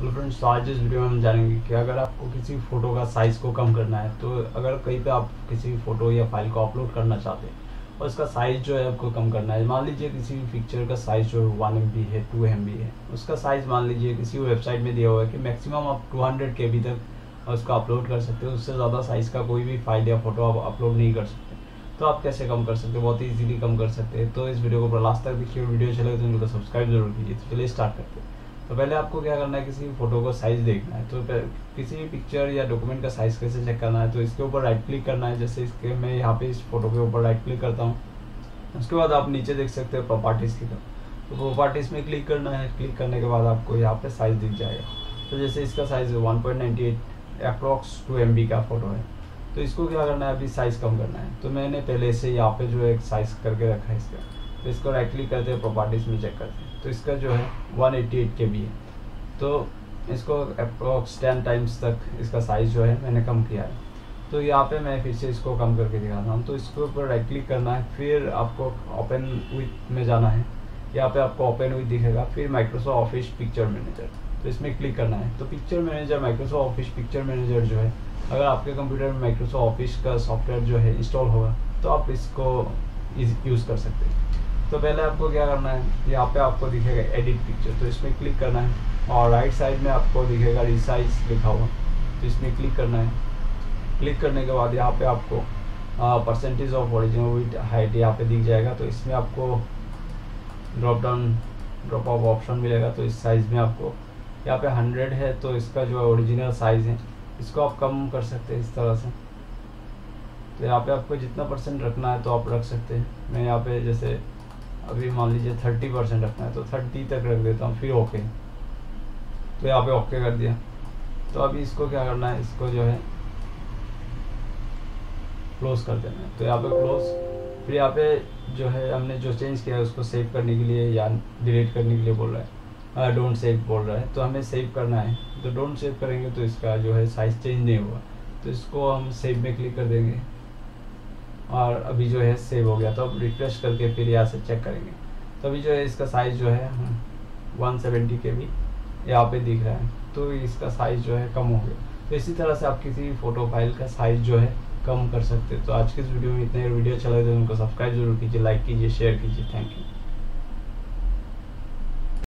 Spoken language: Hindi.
हेलो फ्रेंड्स, तो आज इस वीडियो में हम जानेंगे कि अगर आपको किसी फ़ोटो का साइज़ को कम करना है, तो अगर कहीं पे आप किसी फ़ोटो या फाइल को अपलोड करना चाहते हैं और उसका साइज़ जो है आपको कम करना है। मान लीजिए किसी पिक्चर का साइज़ जो 1 MB है, 2 MB है, उसका साइज़ मान लीजिए किसी वेबसाइट में दिया हुआ है कि मैक्सिमम आप 200 KB तक उसको अपलोड कर सकते हो। उससे ज़्यादा साइज़ का कोई भी फाइल या फ़ोटो आप अपलोड नहीं कर सकते। तो आप कैसे कम कर सकते हो? बहुत ही ईजीली कम कर सकते हैं। तो इस वीडियो को लास्ट तक देखिए, वीडियो चले तो उनको सब्सक्राइब जरूर कीजिए। तो चलिए स्टार्ट करते हैं। तो पहले आपको क्या करना है, किसी फ़ोटो को साइज़ देखना है। तो किसी भी पिक्चर या डॉक्यूमेंट का साइज़ कैसे चेक करना है, तो इसके ऊपर राइट क्लिक करना है। जैसे इसके मैं यहाँ पे इस फोटो के ऊपर राइट क्लिक करता हूँ। उसके बाद आप नीचे देख सकते हैं प्रॉपर्टीज़ की तरफ। तो प्रॉपर्टीज़ में क्लिक करना है। क्लिक करने के बाद आपको यहाँ पे साइज़ दिख जाएगा। तो जैसे इसका साइज़ 1.98 अप्रॉक्स 2 MB का फ़ोटो है। तो इसको क्या करना है, अभी साइज़ कम करना है। तो मैंने पहले से यहाँ पे जो एक साइज़ करके रखा है इसका। तो इसको राइट क्लिक करते हैं, प्रॉपर्टीज़ में चेक करते हैं। तो इसका जो है 188 KB है। तो इसको अप्रॉक्स 10 टाइम्स तक इसका साइज़ जो है मैंने कम किया है। तो यहाँ पे मैं फिर से इसको कम करके दिखाता हूँ। तो इसके ऊपर राइट क्लिक करना है, फिर आपको ओपन विथ में जाना है। यहाँ पे आपको ओपन विथ दिखेगा, फिर माइक्रोसॉफ्ट ऑफिस पिक्चर मैनेजर, तो इसमें क्लिक करना है। तो picture manager, Microsoft office picture manager जो है, अगर आपके कंप्यूटर में माइक्रोसॉफ्ट ऑफिस का सॉफ्टवेयर जो है इंस्टॉल होगा तो आप इसको यूज़ कर सकते हैं। तो पहले आपको क्या करना है, यहाँ पे आपको दिखेगा एडिट पिक्चर, तो इसमें क्लिक करना है। और राइट साइड में आपको दिखेगा रिसाइज लिखा हुआ, तो इसमें क्लिक करना है। क्लिक करने के बाद यहाँ पे आपको percentage of original with height यहाँ पे दिख जाएगा। तो इसमें आपको ड्रॉप ऑफ ऑप्शन मिलेगा। तो इस साइज़ में आपको यहाँ पे 100 है, तो इसका जो ओरिजिनल साइज़ है इसको आप कम कर सकते हैं इस तरह से। तो यहाँ पे आपको जितना % रखना है तो आप रख सकते हैं। मैं यहाँ पे जैसे अभी मान लीजिए 30% रखना है, तो 30 तक रख देता हूँ, फिर ओके। तो यहाँ पे ओके कर दिया। तो अभी इसको क्या करना है, इसको जो है क्लोज कर देना है। तो यहाँ पे क्लोज, फिर यहाँ पे जो है हमने जो चेंज किया है उसको सेव करने के लिए या डिलीट करने के लिए बोल रहा है, डोंट सेव बोल रहा है। तो हमें सेव करना है। तो डोंट सेव करेंगे तो इसका जो है साइज़ चेंज नहीं होगा। तो इसको हम सेव में क्लिक कर देंगे और अभी जो है सेव हो गया। तो अब रिफ्रेश करके फिर यहाँ से चेक करेंगे। तो अभी जो है इसका साइज़ जो है 170 KB यहाँ पे दिख रहा है। तो इसका साइज़ जो है कम हो गया। तो इसी तरह से आप किसी भी फ़ोटो फाइल का साइज़ जो है कम कर सकते हैं। तो आज के इस वीडियो में इतना ही। वीडियो अच्छा लगे तो उनको सब्सक्राइब जरूर कीजिए, लाइक कीजिए, शेयर कीजिए। Thank you.